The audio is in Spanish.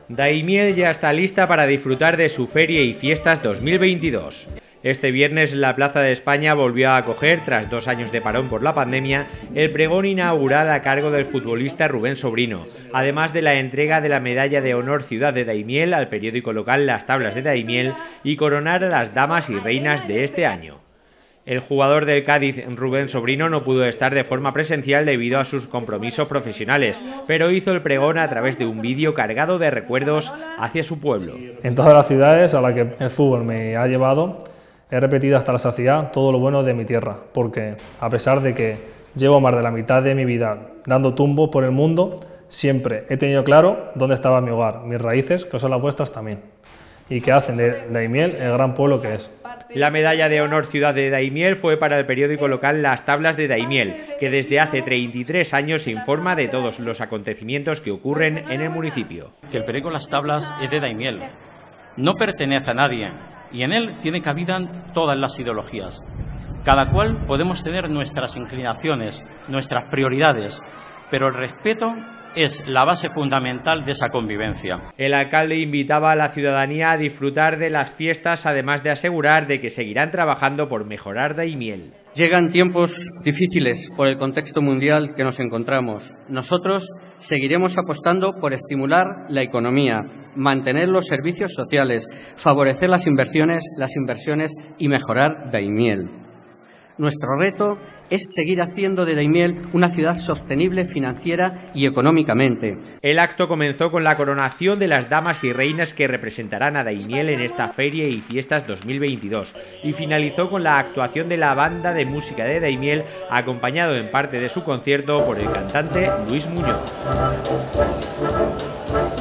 Daimiel ya está lista para disfrutar de su Feria y Fiestas 2022. Este viernes la Plaza de España volvió a acoger, tras 2 años de parón por la pandemia, el pregón inaugural a cargo del futbolista Rubén Sobrino, además de la entrega de la Medalla de Honor Ciudad de Daimiel al periódico local Las Tablas de Daimiel y coronar a las damas y reinas de este año. El jugador del Cádiz, Rubén Sobrino, no pudo estar de forma presencial debido a sus compromisos profesionales, pero hizo el pregón a través de un vídeo cargado de recuerdos hacia su pueblo. En todas las ciudades a las que el fútbol me ha llevado, he repetido hasta la saciedad todo lo bueno de mi tierra, porque a pesar de que llevo más de la mitad de mi vida dando tumbos por el mundo, siempre he tenido claro dónde estaba mi hogar, mis raíces, que son las vuestras también, y que hacen de Daimiel el gran pueblo que es. La Medalla de Honor Ciudad de Daimiel fue para el periódico local Las Tablas de Daimiel, que desde hace 33 años informa de todos los acontecimientos que ocurren en el municipio. Que el periódico Las Tablas es de Daimiel, no pertenece a nadie, y en él tiene cabida todas las ideologías. Cada cual podemos tener nuestras inclinaciones, nuestras prioridades, pero el respeto es la base fundamental de esa convivencia. El alcalde invitaba a la ciudadanía a disfrutar de las fiestas, además de asegurar de que seguirán trabajando por mejorar Daimiel. Llegan tiempos difíciles por el contexto mundial que nos encontramos. Nosotros seguiremos apostando por estimular la economía, mantener los servicios sociales, favorecer las inversiones y mejorar Daimiel. Nuestro reto es seguir haciendo de Daimiel una ciudad sostenible financiera y económicamente. El acto comenzó con la coronación de las damas y reinas que representarán a Daimiel en esta Feria y Fiestas 2022 y finalizó con la actuación de la banda de música de Daimiel, acompañado en parte de su concierto por el cantante Luis Muñoz.